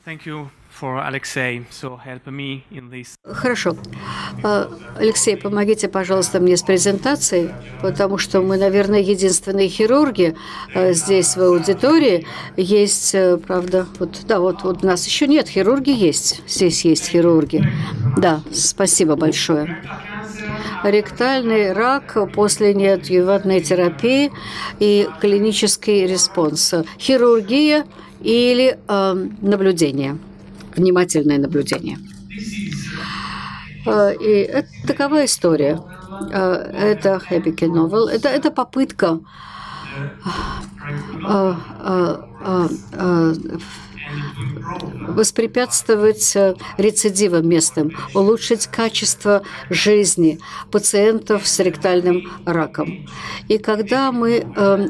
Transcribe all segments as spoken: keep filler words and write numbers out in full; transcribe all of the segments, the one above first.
Thank you for Alexei, so help me in this. Хорошо. А, Алексей, помогите, пожалуйста, мне с презентацией, потому что мы, наверное, единственные хирурги а, здесь в аудитории. Есть, а, правда, вот, да, вот, вот у нас еще нет, хирурги есть. Здесь есть хирурги. Да, спасибо большое. Ректальный рак после неадъювантной терапии и клинический респонс. Хирургия или э, наблюдение, внимательное наблюдение. Э, и это такова история. Э, это Happy Novel. Это, это попытка э, э, э, э, воспрепятствовать рецидивам местным, улучшить качество жизни пациентов с ректальным раком. И когда мы,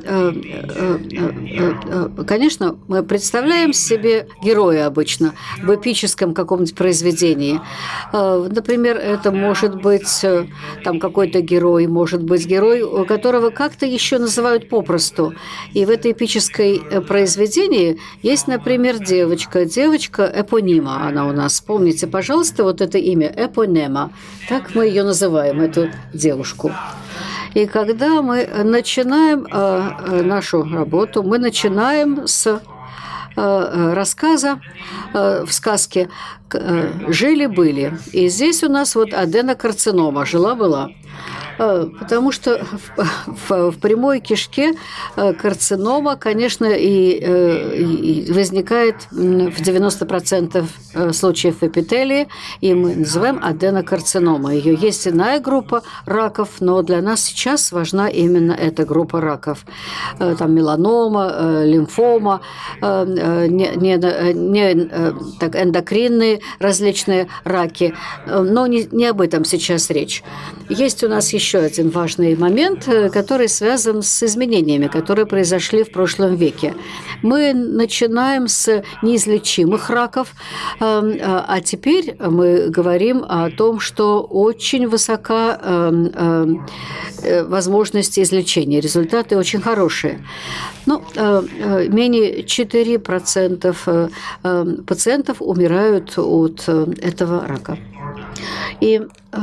конечно, мы представляем себе героя обычно в эпическом каком-нибудь произведении. Например, это может быть там какой-то герой, может быть герой, которого как-то еще называют попросту. И в этой эпической произведении есть, например, девочка, девочка Эпонима, она у нас. Помните, пожалуйста, вот это имя Эпонема. Так мы ее называем, эту девушку. И когда мы начинаем э, нашу работу, мы начинаем с э, рассказа э, в сказке э, «Жили-были». И здесь у нас вот аденокарцинома, жила-была. Потому что в, в, в прямой кишке карцинома, конечно, и, и возникает в девяноста процентах случаев в эпителии, и мы называем аденокарцинома. Ее есть иная группа раков, но для нас сейчас важна именно эта группа раков. Там меланома, лимфома, не, не, не, так, эндокринные различные раки, но не, не об этом сейчас речь. Есть у нас еще еще один важный момент, который связан с изменениями, которые произошли в прошлом веке. Мы начинаем с неизлечимых раков, а теперь мы говорим о том, что очень высока возможность излечения. Результаты очень хорошие. Ну, менее четыре процента пациентов умирают от этого рака. И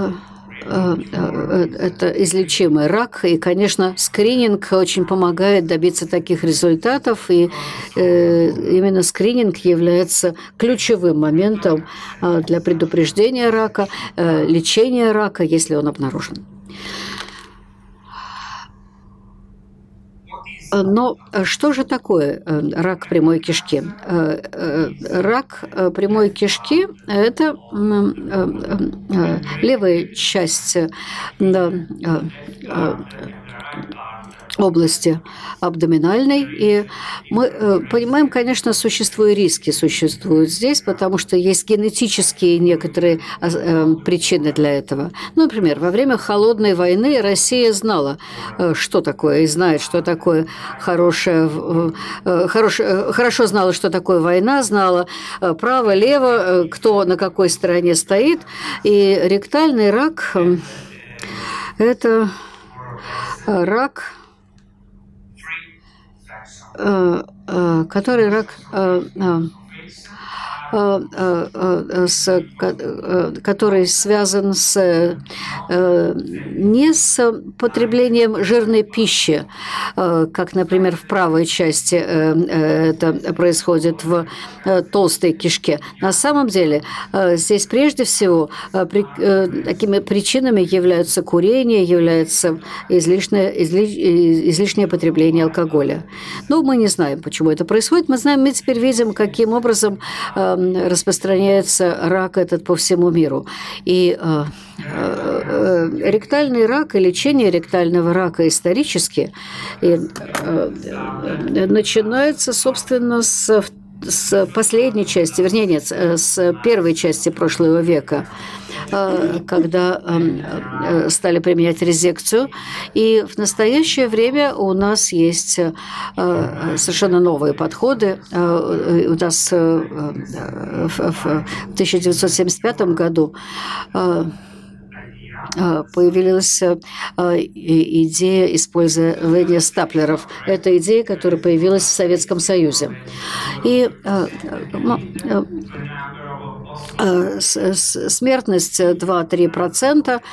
это излечимый рак, и, конечно, скрининг очень помогает добиться таких результатов, и именно скрининг является ключевым моментом для предупреждения рака, лечения рака, если он обнаружен. Но что же такое рак прямой кишки? Рак прямой кишки – это левая часть области абдоминальной. И мы понимаем, конечно, существуют риски, существуют здесь, потому что есть генетические некоторые причины для этого. Ну, например, во время Холодной войны Россия знала, что такое, и знает, что такое хорошая, хорош, хорошо знала, что такое война, знала право, лево, кто на какой стороне стоит. И ректальный рак – это рак, который рак, с, который связан с, не с потреблением жирной пищи, как, например, в правой части это происходит в толстой кишке. На самом деле здесь прежде всего такими причинами являются курение, является излишнее, излишнее потребление алкоголя. Но мы не знаем, почему это происходит. Мы знаем, мы теперь видим, каким образом распространяется рак этот по всему миру. И э, э, ректальный рак и лечение ректального рака исторически и, э, начинается, собственно, с, с последней части, вернее, нет, с первой части прошлого века, когда стали применять резекцию. И в настоящее время у нас есть совершенно новые подходы. У нас в тысяча девятьсот семьдесят пятом году появилась идея использования стаплеров. Это идея, которая появилась в Советском Союзе. И смертность два-три процента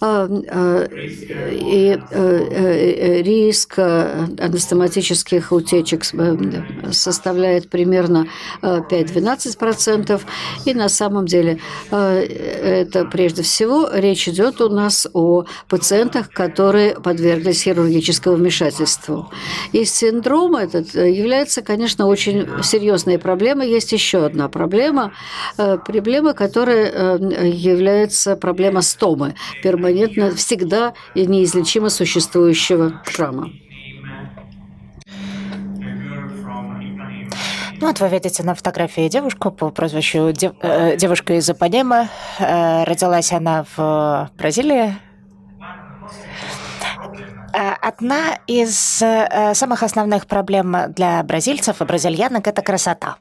и риск анастоматических утечек составляет примерно пять-двенадцать процентов. И на самом деле это прежде всего речь идет у нас о пациентах, которые подверглись хирургическому вмешательству. И синдром этот является, конечно, очень серьезной проблемой. Есть еще одна проблема, проблема, которая является проблема стомы, перманентно, всегда и неизлечимо существующего шрама. Ну, вот вы видите на фотографии девушку по прозвищу дев, э, девушка из Ипанемы. Э, родилась она в Бразилии. Одна из э, самых основных проблем для бразильцев и бразильянок – это красота.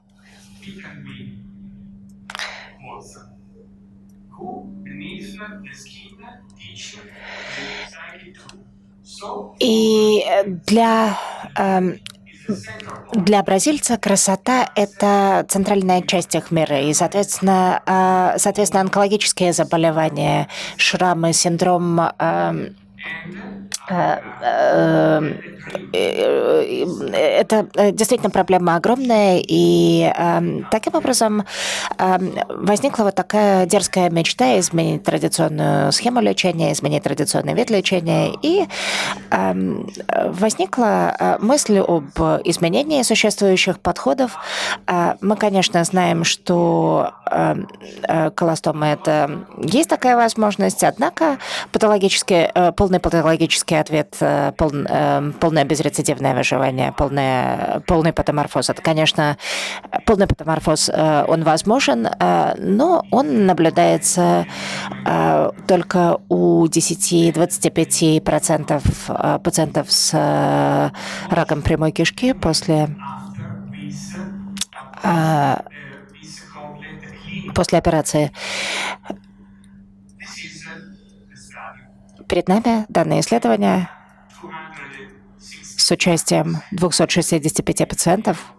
И для... Э, Для бразильца красота – это центральная часть их мира, и, соответственно, соответственно онкологические заболевания, шрамы, синдром это действительно проблема огромная, и э, таким образом э, возникла вот такая дерзкая мечта изменить традиционную схему лечения, изменить традиционный вид лечения, и э, возникла мысль об изменении существующих подходов. Э, мы, конечно, знаем, что э, э, колостома – это есть такая возможность, однако патологический, э, полный патологический ответ, э, пол, э, полное безрецидивное выживание, полное, полный патоморфоз. Это, конечно, полный патоморфоз, он возможен, но он наблюдается только у десяти-двадцати пяти процентов пациентов с раком прямой кишки после, после операции. Перед нами данное исследование с участием двухсот шестидесяти пяти пациентов,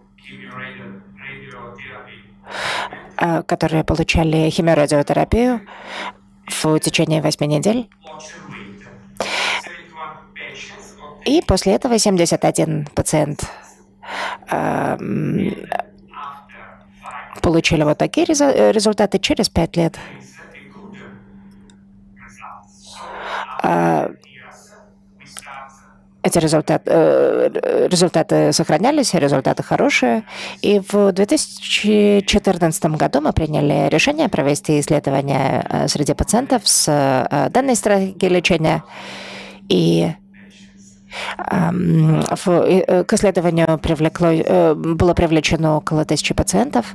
которые получали химиорадиотерапию в течение восьми недель. И после этого семьдесят один пациент получили вот такие результаты через пять лет. Эти результаты, результаты сохранялись, результаты хорошие. И в две тысячи четырнадцатом году мы приняли решение провести исследование среди пациентов с данной стратегией лечения. И к исследованию привлекло, было привлечено около тысячи пациентов.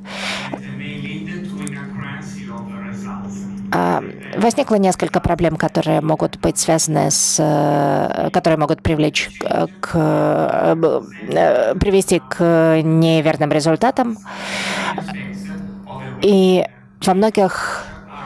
Возникло несколько проблем, которые могут быть связаны с, которые могут привлечь к, привести к неверным результатам. И во многих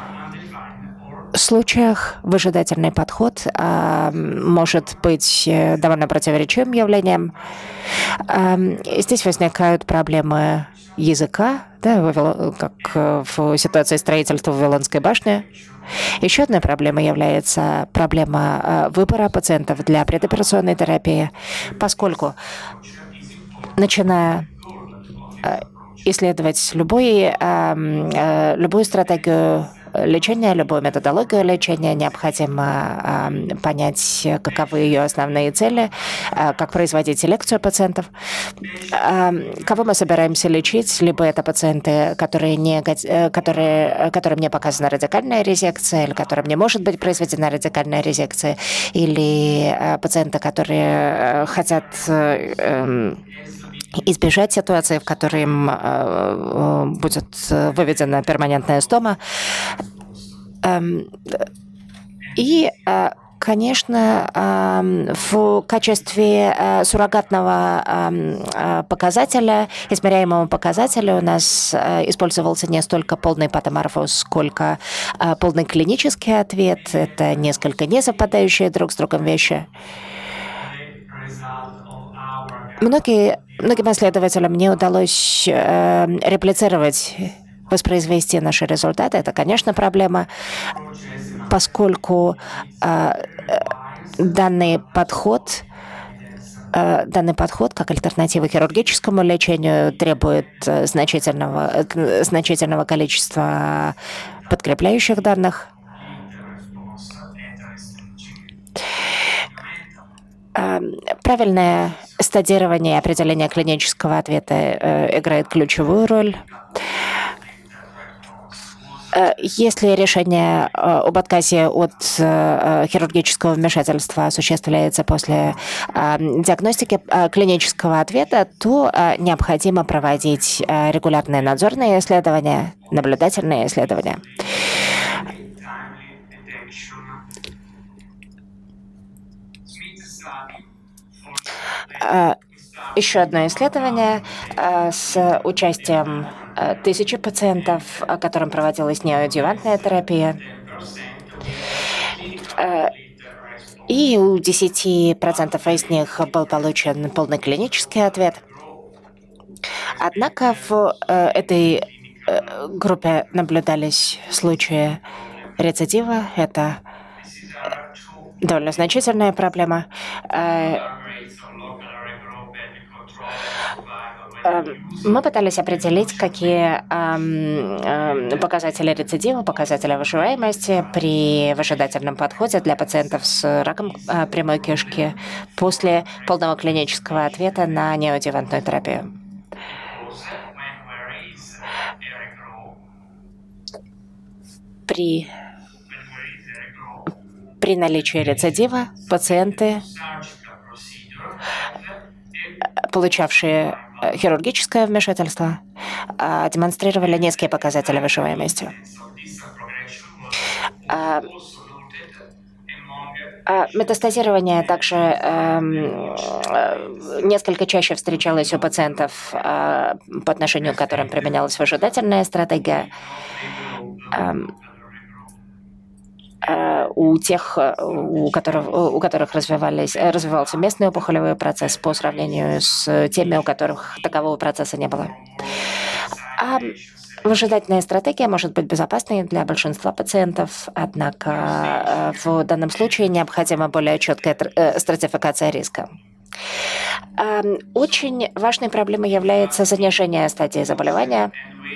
случаях выжидательный подход а, может быть довольно противоречивым явлением. А, здесь возникают проблемы языка, да, как в ситуации строительства Вавилонской башни. Еще одной проблемой является проблема выбора пациентов для предоперационной терапии, поскольку, начиная исследовать любой, любую стратегию лечения, любую методологию лечения, необходимо э, понять, каковы ее основные цели, э, как производить селекцию пациентов, э, кого мы собираемся лечить, либо это пациенты, которые не, которые, которым не показана радикальная резекция, или которым не может быть произведена радикальная резекция, или э, пациенты, которые хотят э, избежать ситуации, в которой им э, будет выведена перманентная стома. Эм, и э, Конечно, в качестве суррогатного показателя, измеряемого показателя, у нас использовался не столько полный патоморфоз, сколько полный клинический ответ. Это несколько несовпадающие друг с другом вещи. Многие, многим исследователям не удалось реплицировать, воспроизвести наши результаты. Это, конечно, проблема, поскольку данный подход, данный подход как альтернатива хирургическому лечению требует значительного, значительного количества подкрепляющих данных. Правильное стадирование и определение клинического ответа играет ключевую роль. Если решение об отказе от хирургического вмешательства осуществляется после диагностики клинического ответа, то необходимо проводить регулярные надзорные исследования, наблюдательные исследования. Еще одно исследование с участием тысячи пациентов, которым проводилась неоадъювантная терапия. И у десяти процентов из них был получен полный клинический ответ. Однако в этой группе наблюдались случаи рецидива. Это довольно значительная проблема. Мы пытались определить, какие э, показатели рецидива, показатели выживаемости при выжидательном подходе для пациентов с раком э, прямой кишки после полного клинического ответа на неоадъювантную терапию. При, при наличии рецидива пациенты, получавшие хирургическое вмешательство, демонстрировали низкие показатели выживаемости. Метастазирование также э, несколько чаще встречалось у пациентов, э, по отношению к которым применялась выжидательная стратегия. Э, у тех, у которых, у которых развивались, развивался местный опухолевой процесс по сравнению с теми, у которых такового процесса не было. А выжидательная стратегия может быть безопасной для большинства пациентов, однако в данном случае необходима более четкая стратификация риска. Очень важной проблемой является занижение стадии заболевания.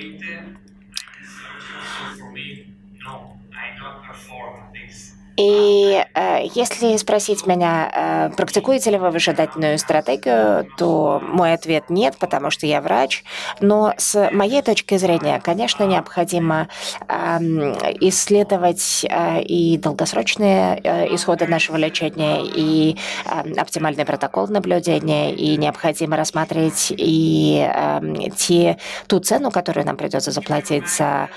И э, если спросить меня, э, практикуете ли вы выжидательную стратегию, то мой ответ нет, потому что я врач. Но с моей точки зрения, конечно, необходимо э, исследовать э, и долгосрочные э, исходы нашего лечения, и э, оптимальный протокол наблюдения, и необходимо рассмотреть и э, те, ту цену, которую нам придется заплатить за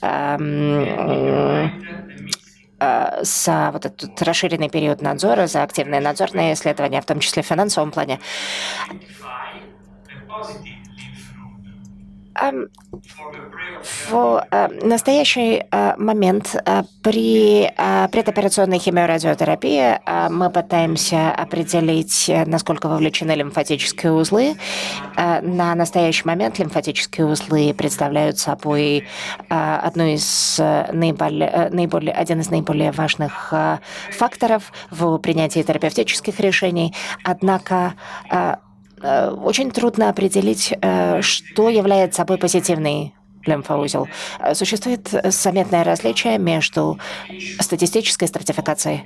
э, за вот этот расширенный период надзора, за активные надзорные исследования, в том числе в финансовом плане. В настоящий момент при предоперационной химиорадиотерапии мы пытаемся определить, насколько вовлечены лимфатические узлы. На настоящий момент лимфатические узлы представляют собой одну из наиболее, наиболее, один из наиболее важных факторов в принятии терапевтических решений. Однако очень трудно определить, что является собой позитивный лимфоузел. Существует заметное различие между статистической стратификацией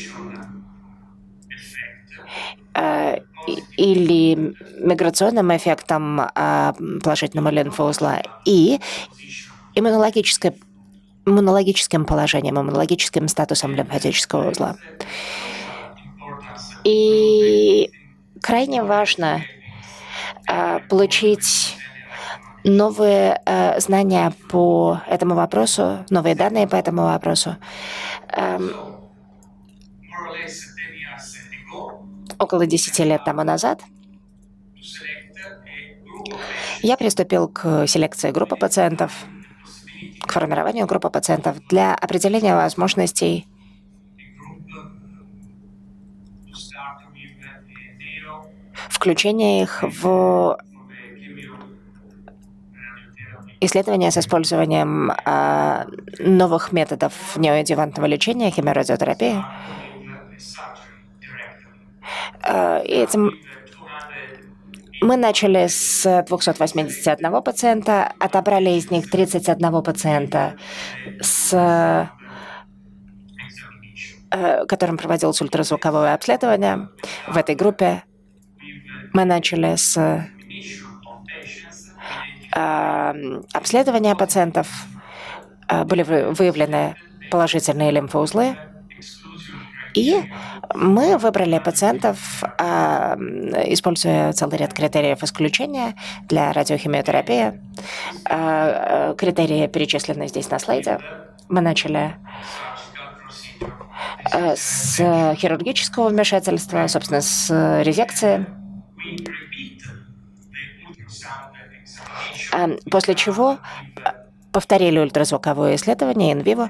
или миграционным эффектом положительного лимфоузла и иммунологической, иммунологическим положением, иммунологическим статусом лимфатического узла. И крайне важно э, получить новые э, знания по этому вопросу, новые данные по этому вопросу. Э, около десяти лет тому назад я приступил к селекции группы пациентов, к формированию группы пациентов для определения возможностей включения их в исследования с использованием э, новых методов неоадъювантного лечения, химиорадиотерапии. Э, и этим мы начали с двухсот восьмидесяти одного пациента, отобрали из них тридцать одного пациента, с э, которым проводилось ультразвуковое обследование. В этой группе мы начали с обследования пациентов, были выявлены положительные лимфоузлы, и мы выбрали пациентов, используя целый ряд критериев исключения для радиохимиотерапии. Критерии перечислены здесь на слайде. Мы начали с хирургического вмешательства, собственно, с резекции. После чего повторили ультразвуковое исследование инвиво.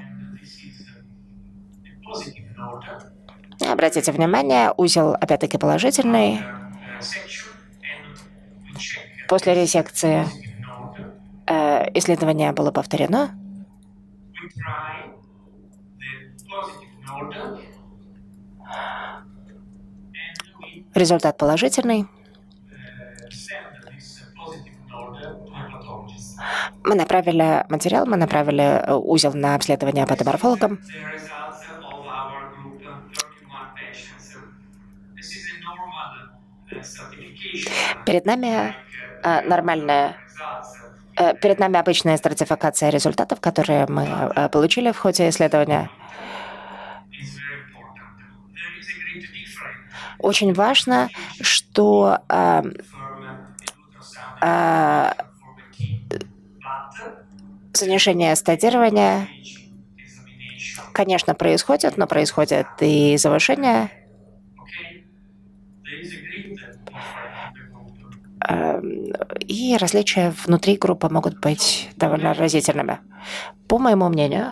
Обратите внимание, узел опять-таки положительный. После резекции э, исследование было повторено. Результат положительный. Мы направили материал, мы направили узел на обследование патоморфологам. Перед нами э, нормальная, э, перед нами обычная стратификация результатов, которые мы э, получили в ходе исследования. Очень важно, что э, э, занижение стадирования, конечно, происходит, но происходит и завышение. И различия внутри группы могут быть довольно разительными. По моему мнению,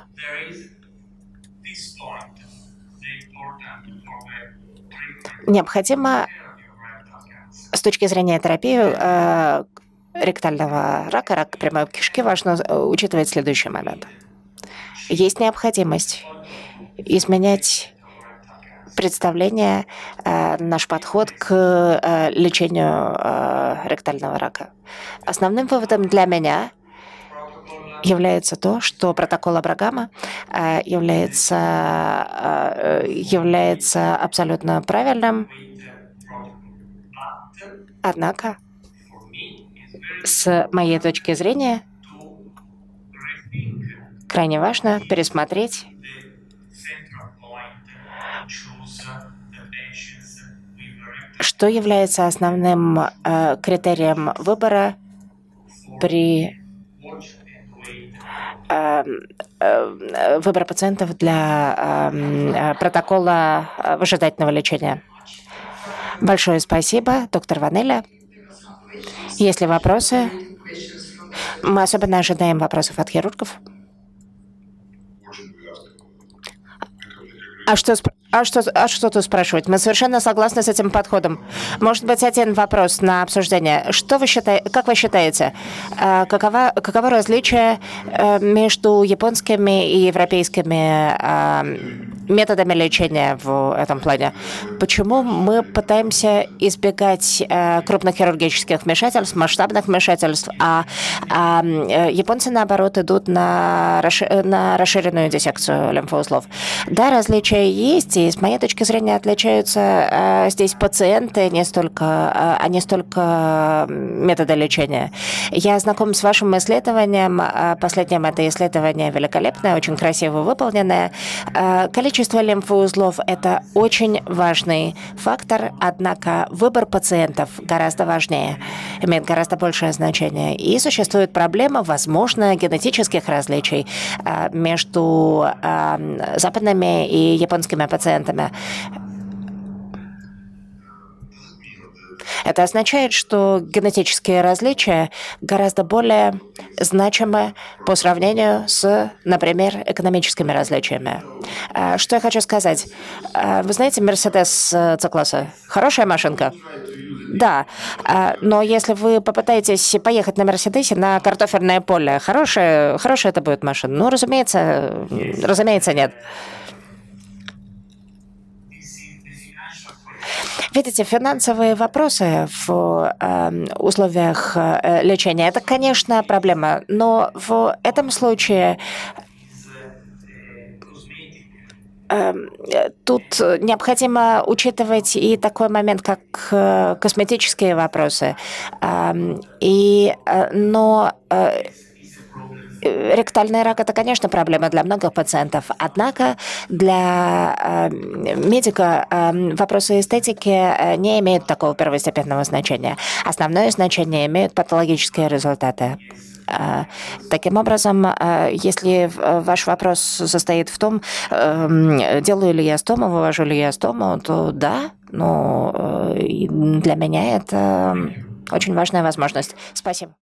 необходимо с точки зрения терапии э, ректального рака, рака прямой кишки, важно учитывать следующий момент. Есть необходимость изменять представление, э, наш подход к э, лечению э, ректального рака. Основным выводом для меня является то, что протокол Абрагама э, является, э, является абсолютно правильным, однако, с моей точки зрения, крайне важно пересмотреть что является основным э, критерием выбора при э, э, выборе пациентов для э, протокола выжидательного лечения? Большое спасибо, доктор Ванеля. Есть ли вопросы? Мы особенно ожидаем вопросов от хирургов. А что, а, что, а что тут спрашивать? Мы совершенно согласны с этим подходом. Может быть, один вопрос на обсуждение. Что вы считаете, как вы считаете, каково, каково различие между японскими и европейскими методами лечения в этом плане? Почему мы пытаемся избегать крупных хирургических вмешательств, масштабных вмешательств, а, а японцы, наоборот, идут на, расшир, на расширенную диссекцию лимфоузлов? Да, различия есть, и с моей точки зрения отличаются э, здесь пациенты, не столько, э, а не столько методы лечения. Я знаком с вашим исследованием. Э, последним это исследование великолепное, очень красиво выполненное. Э, количество лимфоузлов – это очень важный фактор, однако выбор пациентов гораздо важнее, имеет гораздо большее значение. И существует проблема, возможно, генетических различий э, между э, западными и японскими пациентами. Это означает, что генетические различия гораздо более значимы по сравнению с, например, экономическими различиями. Что я хочу сказать? Вы знаете, Мерседес С-класса? Хорошая машинка? Да, но если вы попытаетесь поехать на Мерседесе на картофельное поле, хорошая, хорошая это будет машина? Ну, разумеется, разумеется, нет. Видите, финансовые вопросы в э, условиях э, лечения – это, конечно, проблема, но в этом случае тут необходимо учитывать и такой момент, как косметические вопросы. И, но ректальный рак – это, конечно, проблема для многих пациентов. Однако для медика вопросы эстетики не имеют такого первостепенного значения. Основное значение имеют патологические результаты. Таким образом, если ваш вопрос состоит в том, делаю ли я стому, вывожу ли я стому, то да, но для меня это очень важная возможность. Спасибо.